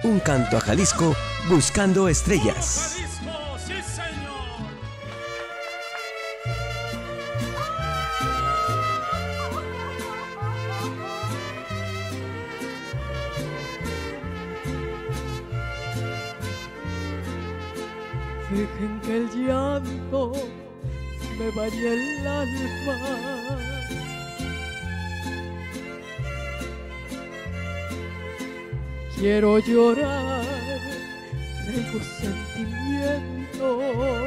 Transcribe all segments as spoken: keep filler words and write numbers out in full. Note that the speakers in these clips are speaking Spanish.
Un canto a Jalisco buscando estrellas. Jalisco, sí, señor. Dejen que el llanto me bañe el alma. Quiero llorar, traigo sentimiento.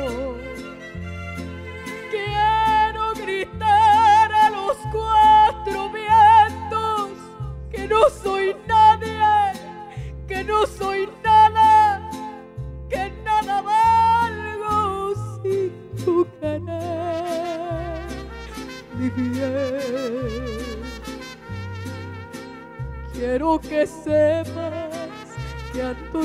Quiero gritar a los cuatro vientos que no soy nadie, que no soy nada, que nada valgo sin tu querer, mi bien. Quiero que sepas que ando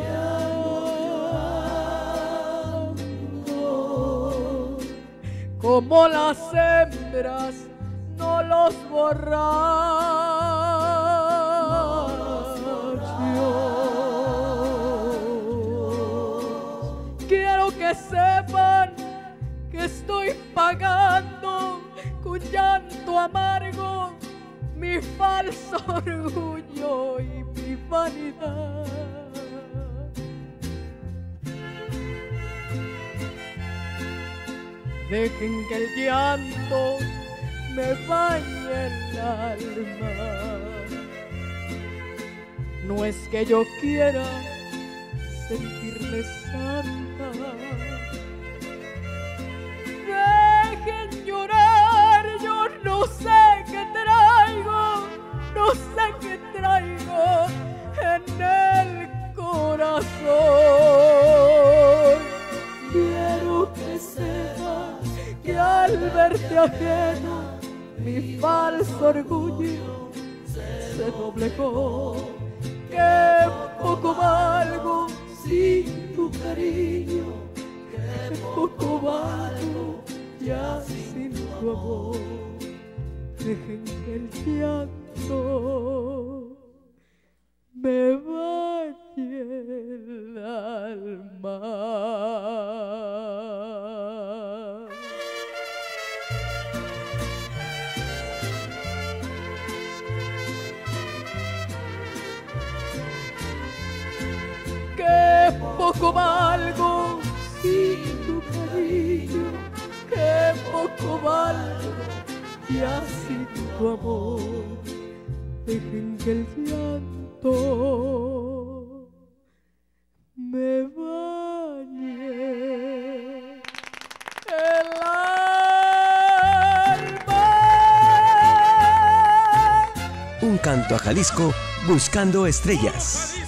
llorando, como las hembras no los borrachos. Quiero que sepan que estoy pagando con llanto amargo mi falso orgullo y mi vanidad. Dejen que el llanto me bañe el alma. No es que yo quiera sentirme santa. Dejen llorar, yo no sé qué traigo, no sé qué traigo en el corazón. Quiero que sepas que al verte ajeno mi falso orgullo se doblegó. Que poco valgo sin tu cariño, que poco valgo ya sin tu amor. Dejen que el llanto me bañe el alma. Que poco valgo sin tu cariño, que poco valgo ya sin tu amor. Dejen que el llanto me bañe el alma. Un canto a Jalisco buscando estrellas.